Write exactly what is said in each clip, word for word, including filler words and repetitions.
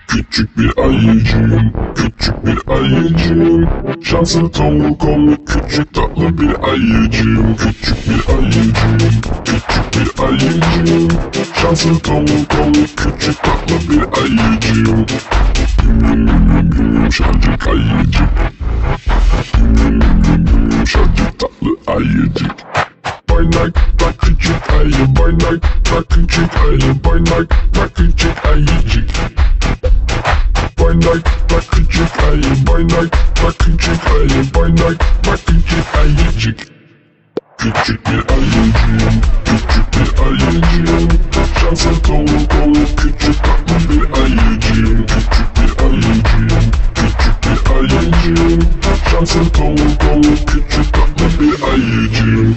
Küçük bir ayıcığım, küçük bir ayıcığım. Şanslı tavuk olmuş küçük tatlı bir ayıcığım. Küçük bir ayıcığım, küçük bir ayıcığım. Şanslı tavuk olmuş küçük tatlı bir ayıcığım. Yumuşacık ayıcık, yumuşacık tatlı ayıcık. Boynakta küçük ayı, boynakta küçük ayı, boynakta küçük ayıcık. Boynakta küçük ayı, boynakta küçük ayı, boynakta küçük ayıcık. Küçük bir ayıcığım, küçük bir ayıcığım. Şanslı tavuk olup küçük tatlı bir ayıcığım. Küçük bir ayıcığım, küçük bir ayıcığım. Şanslı tavuk olup küçük tatlı bir ayıcığım.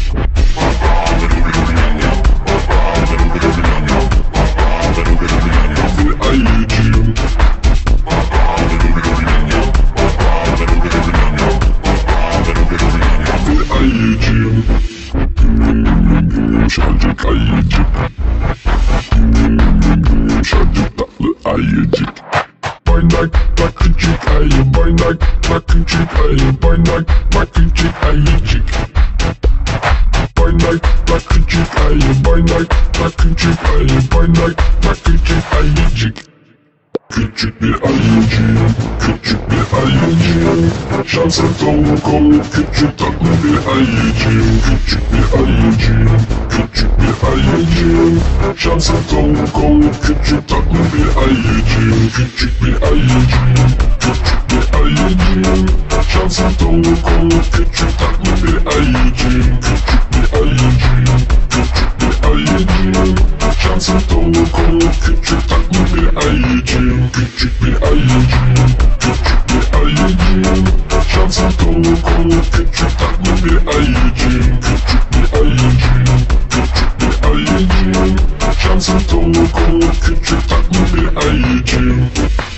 Bir ayıcığım. Bir ayıcığım. Yumuşacık ayıcık, yumuşacık tatlı ayıcık. Boynakta küçük ayı, boynakta küçük ayı, boynakta küçük ayıcık. Boynakta küçük ayı, boynakta küçük ayı, boynakta küçük ayıcık. Küçük bir ayıcığım, küçük bir ayıcığım. Şanslı tavuk olup küçük tatlı bir ayıcığım. Küçük bir ayıcığım, küçük bir ayıcığım. Şanslı tavuk olup küçük tatlı bir ayıcığım. Küçük bir ayıcığım, küçük bir ayıcığım. Şanslı tavuk olup küçük tatlı bir ayıcığım. Küçük bir ayıcığım, küçük bir ayıcığım. Şanslı tavuk olup küçük tatlı bir ayıcığım. Küçük bir ayıcığım, küçük bir ayıcığım. Şanslı tavuk olup küçük tatlı bir ayıcığım. Küçük bir ayıcığım, küçük bir ayıcığım. Şanslı tavuk olup küçük tatlı bir ayıcığım.